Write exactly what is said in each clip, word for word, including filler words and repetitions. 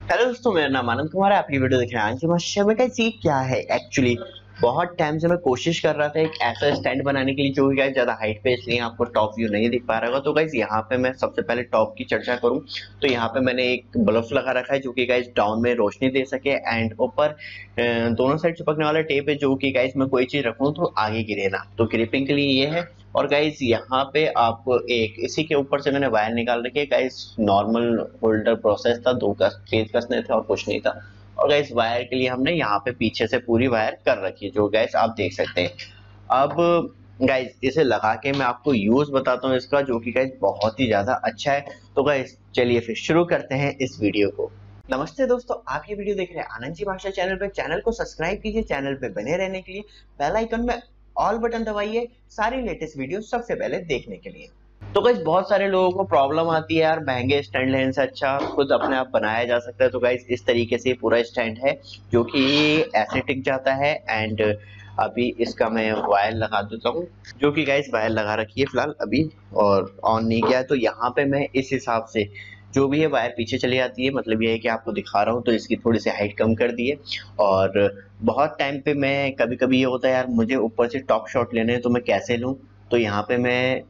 Hello दोस्तों, मेरा नाम आनंद कुमार है। आपकी वीडियो देख रहे हैं। आज हमारे में गाइस ये क्या है एक्चुअली बहुत टाइम से मैं कोशिश कर रहा था एक ऐसा स्टैंड बनाने के लिए जो गाइस ज्यादा हाइट पे, इसलिए आपको टॉप व्यू नहीं दिख पा रहा होगा। तो गाइस यहाँ पे मैं सबसे पहले टॉप की चर्चा करूँ तो यहाँ पे मैंने एक बल्ब लगा रखा है जो कि गाइस डाउन में रोशनी दे सके एंड ऊपर दोनों साइड चिपकने वाला टेप है जो कि गाइस मैं कोई चीज रखूँ तो आगे गिरे ना, तो ग्रिपिंग के लिए ये है। और गाइस यहाँ पे आपको एक इसी के ऊपर से मैंने वायर निकाल रखी है। गाइस नॉर्मल होल्डर प्रोसेस था, दो कस फेस कसने थे और कुछ नहीं था। और गाइस वायर के लिए हमने यहाँ पे पीछे से पूरी वायर कर रखी है जो गाइस आप देख सकते हैं। अब गाइस इसे लगा के मैं आपको यूज बताता हूँ इसका, जो कि गाइस बहुत ही ज्यादा अच्छा है। तो गाइस चलिए फिर शुरू करते हैं इस वीडियो को। नमस्ते दोस्तों, आप ये वीडियो देख रहे हैं आनंद जी भाषा चैनल पे। चैनल को सब्सक्राइब कीजिए। चैनल पे बने रहने के लिए बेल आइकन में ऑल बटन दबाइए सारी लेटेस्ट वीडियो सबसे पहले देखने के लिए। तो गाइस बहुत सारे लोगों को प्रॉब्लम आती है यार, महंगे स्टैंड लेने से अच्छा खुद अपने आप बनाया जा सकता है। तो गाइस इस तरीके से पूरा स्टैंड है जो कि ऐसे टिक जाता है एंड अभी इसका मैं वायर लगा देता हूँ, जो कि गाइस वायर लगा रखी है फिलहाल अभी और ऑन नहीं किया है। तो यहाँ पे मैं इस हिसाब से जो भी है वायर पीछे चली जाती है, मतलब ये है कि आपको दिखा रहा हूँ। तो इसकी थोड़ी सी हाइट कम कर दी है। और बहुत टाइम पे मैं कभी कभी ये होता है यार मुझे ऊपर से टॉप शॉट लेने हैं तो मैं कैसे लूँ, तो यहाँ पे मैं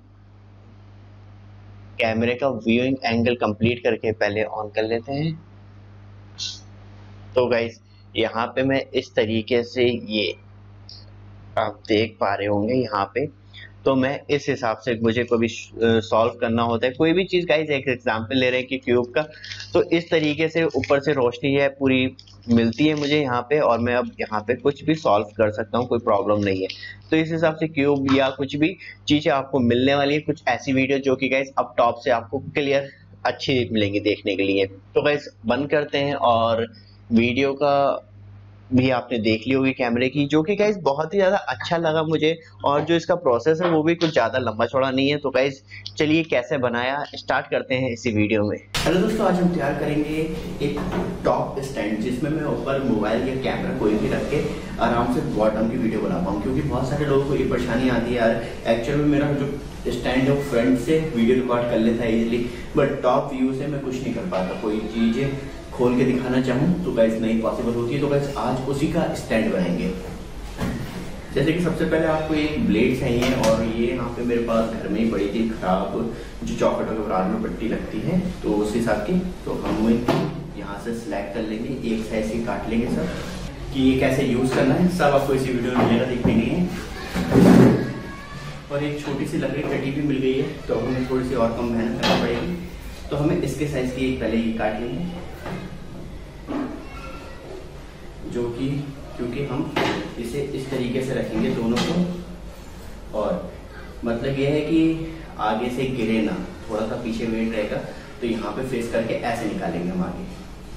कैमरे का व्यूइंग एंगल कंप्लीट करके पहले ऑन कर लेते हैं। तो गाइस यहाँ पे मैं इस तरीके से, ये आप देख पा रहे होंगे यहाँ पे, तो मैं इस हिसाब से मुझे कोई भी सॉल्व करना होता है कोई भी चीज। गाइस एक एग्जांपल ले रहे हैं कि क्यूब का, तो इस तरीके से ऊपर से रोशनी है पूरी मिलती है मुझे यहाँ पे और मैं अब यहाँ पे कुछ भी सॉल्व कर सकता हूँ, कोई प्रॉब्लम नहीं है। तो इस हिसाब से क्यूब या कुछ भी चीजें आपको मिलने वाली है, कुछ ऐसी वीडियो जो कि गाइस अब टॉप से आपको क्लियर अच्छी मिलेंगी देखने के लिए। तो गाइस बंद करते हैं और वीडियो का भी आपने देख ली होगी कैमरे की, जो कि गाइस बहुत ही ज्यादा अच्छा लगा मुझे। और जो इसका प्रोसेस है वो भी कुछ ज्यादा लंबा चौड़ा नहीं है। तो गाइस चलिए कैसे बनाया स्टार्ट करते हैं इसी वीडियो में। हेलो दोस्तों, आज हम तैयार करेंगे एक टॉप स्टैंड जिसमें मैं ऊपर मोबाइल या कैमरा कोई भी रख के आराम से बॉटम की वीडियो बना पाऊँ, क्योंकि बहुत सारे लोगों को ये परेशानी आती है यार। एक्चुअल में मेरा जो स्टैंड है वो फ्रंट से वीडियो रिकॉर्ड कर लेता है इजीली, बट टॉप व्यू से मैं कुछ नहीं कर पाता। कोई चीजें खोल के दिखाना चाहूँ तो गाइस नहीं पॉसिबल होती है। तो गाइस आज उसी का स्टैंड बनाएंगे। जैसे कि सबसे पहले आपको एक ब्लेड चाहिए, और ये यहाँ पे मेरे पास घर में ही पड़ी थी खराब, जो चौखटों के बराबर में पट्टी लगती है, तो उस हिसाब की। तो हम यहाँ से सिलेक्ट कर लेंगे, एक साइज की काट लेंगे सब, कि ये कैसे यूज करना है सब आपको इसी वीडियो में मिलेगा देखने के लिए। और एक छोटी सी लकड़ी कटी भी मिल गई है, तो हमें थोड़ी सी और कम मेहनत करनी पड़ेगी। तो हमें इसके साइज की एक पहले ये काट लेंगे, जो कि क्योंकि हम इसे इस तरीके से रखेंगे दोनों को, और मतलब ये है कि आगे से गिरे ना, थोड़ा सा पीछे वेट रहेगा। तो यहाँ पे फेस करके ऐसे निकालेंगे हम आगे।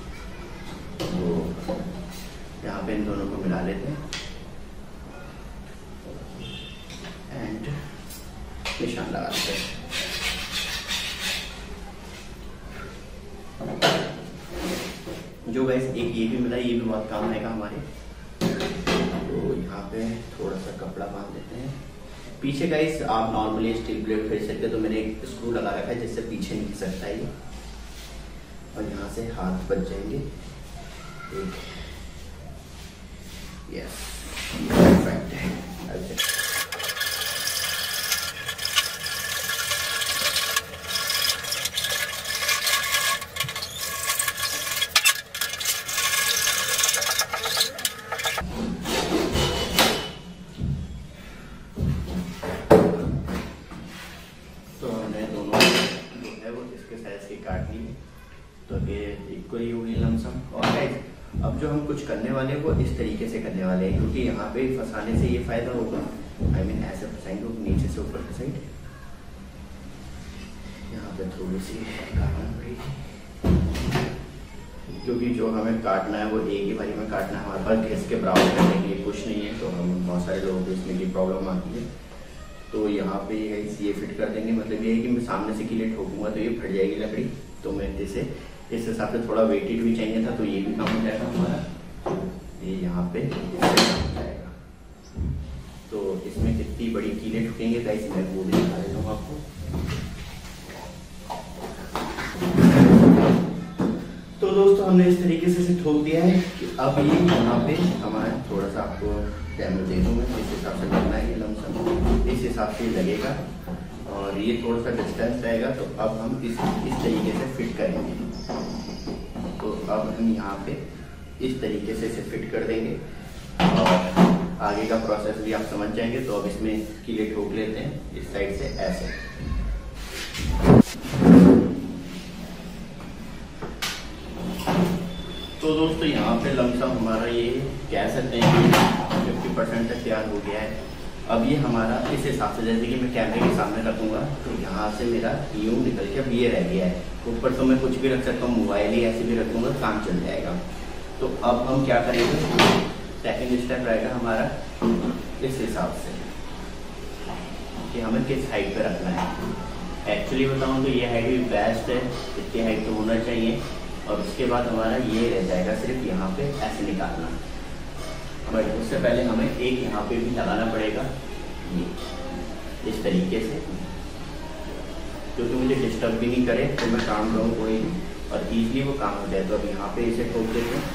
तो यहाँ पे इन दोनों को मिला लेते हैं एंड निशान लगा देते हैं। जो गाइस एक ये भी मिला, ये भी बहुत काम आएगा हमारे। तो यहाँ पे थोड़ा सा कपड़ा बांध देते हैं पीछे। गाइस आप नॉर्मली स्टील प्लेट खरीद सकते हैं, तो मैंने एक स्क्रू लगा रखा है जिससे पीछे नहीं सकता है ये। और यहाँ से हाथ बच जाएंगे एक, यस परफेक्ट है। काटनी है तो ये इक्वली होगी लमसम। और गाइस अब जो हम कुछ करने वाले हैं वो इस तरीके से करने वाले हैं, क्योंकि यहाँ पे फंसाने से ये फायदा होगा। आई मीन ऐसे फंसाएंगे नीचे से ऊपर की साइड, यहाँ पे थोड़ी सी काटना पड़ेगी, क्योंकि जो हमें काटना है वो एक ही बारी में काटना है। हमारे पास घिस के बराबर करने के लिए कुछ नहीं है, तो हम बहुत सारे लोगों को इसमें की प्रॉब्लम आती है। तो यहाँ पे ये फिट कर देंगे, मतलब ये है कि मैं सामने से किले ठोकूंगा तो ये फट जाएगी लकड़ी। तो मैं इसे इस हिसाब से थोड़ा वेटेड भी चाहिए था, तो ये भी काम हो जाएगा हमारा। ये यहाँ पे जाएगा। तो इसमें कितनी बड़ी कीले ठुकेंगे गाइस मैं वो भी दिखा देता हूँ आपको। तो दोस्तों हमने इस तरीके से इसे ठोक दिया है कि अब ये यहाँ पे हमारा थोड़ा सा आपको डैमेज दे दूँगा, इस हिसाब से करना है, लमसम इस हिसाब से लगेगा और ये थोड़ा सा डिस्टेंस रहेगा। तो अब हम इस इस तरीके से फिट करेंगे। तो अब हम यहाँ पे इस तरीके से इसे फिट कर देंगे और आगे का प्रोसेस भी आप समझ जाएंगे। तो अब इसमें इसके लिए ठोक लेते हैं इस साइड से ऐसे। तो दोस्तों यहाँ पे लमसम हमारा ये कह सकते हैं कि फिफ्टी परसेंट तक तैयार हो गया है। अब ये हमारा इस हिसाब से, जैसे कि मैं कैमरे के सामने रखूँगा तो यहाँ से मेरा यूँ निकल के अब ये रह गया है। ऊपर तो मैं कुछ भी रख सकता हूँ, मोबाइल ही ऐसे भी रखूँगा, काम चल जाएगा। तो अब हम क्या करेंगे, सेकेंड स्टेप रहेगा हमारा इस हिसाब से कि हमें किस हाइट पे रखना है। एक्चुअली बताऊँ तो ये हाइट भी बेस्ट है, इतनी हाइट तो होना चाहिए। और उसके बाद हमारा ये रह जाएगा सिर्फ यहाँ पे ऐसे निकालना। बट उससे पहले हमें एक यहाँ पे भी लगाना पड़ेगा ये इस तरीके से, क्योंकि मुझे डिस्टर्ब भी नहीं करे तो मैं काम करूँ कोई भी और ईजिली वो काम हो जाए। तो अब यहाँ पे इसे ठोक देते हैं।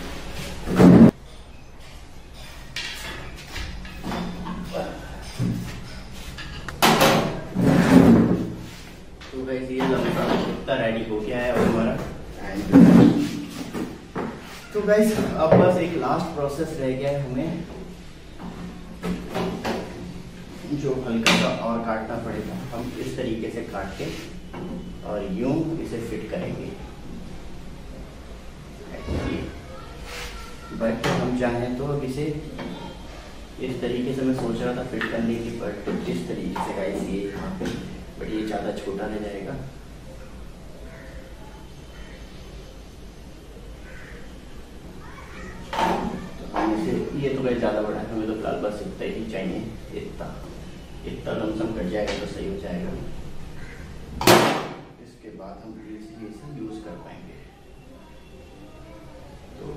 तो वैसे ये लंबा इतना रेडी हो गया है और हमारा। तो गाइस अब बस एक लास्ट प्रोसेस रह गया है हमें, जो हल्का सा और काटना पड़ेगा। हम इस तरीके से काट के और यूं इसे फिट करेंगे। बट हम चाहें तो अब इसे इस तरीके से, मैं सोच रहा था फिट करने की, बट इस तरीके से गाइस ये यहाँ पे, बट ये ज़्यादा छोटा रह जाएगा। ये तो भाई ज़्यादा बड़ा है, हमें तो फिलहाल बस इतना ही चाहिए, इतना इतना लमसम कट जाएगा तो सही हो जाएगा। इसके बाद हम इसे यूज़ कर पाएंगे। तो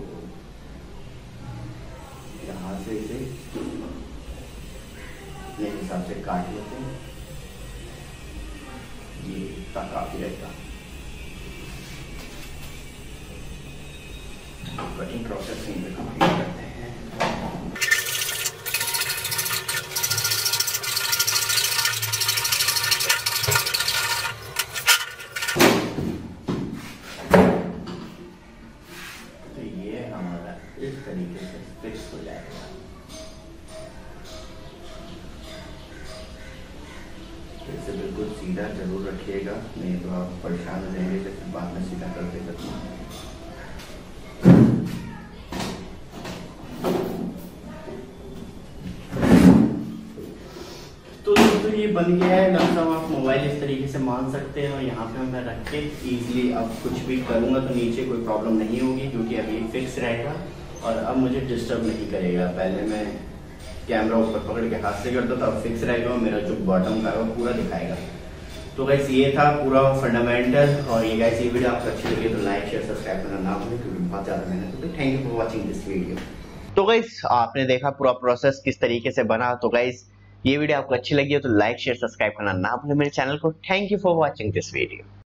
यहाँ से इसे अपने हिसाब से काट लेते हैं, ये इतना काफ़ी रहेगा। कटिंग प्रोसेस यहीं पे कंप्लीट करते हैं। तो ये हमारा इस तरीके से फिक्स हो जाएगा। इसे बिल्कुल सीधा जरूर रखिएगा, नहीं तो आप परेशान हो जाएंगे जब बाद में सीधा करते करते। तो ये बन गया है लमसम। आप मोबाइल इस तरीके से मान सकते हैं और यहाँ पे मैं रख के इजीली अब कुछ भी करूँगा तो नीचे कोई प्रॉब्लम नहीं होगी, क्योंकि अभी फिक्स रहेगा और अब मुझे डिस्टर्ब नहीं करेगा। पहले मैं कैमरा ऊपर पकड़ के हाथ से करता था, अब फिक्स रहेगा और मेरा जो बॉटम का है वो पूरा दिखाएगा। तो गाइस ये था पूरा फंडामेंटल। और ये गाइस ये वीडियो आपको अच्छी लगी तो लाइक शेयर सब्सक्राइब करना ना भूलें, क्योंकि बहुत ज़्यादा मेहनत होती है। Thank you for watching this video. तो गाइस आपने देखा पूरा प्रोसेस किस तरीके से बना। तो गाइस ये वीडियो आपको अच्छी लगी हो तो लाइक शेयर सब्सक्राइब करना ना भूलें मेरे चैनल को। Thank you for watching this video.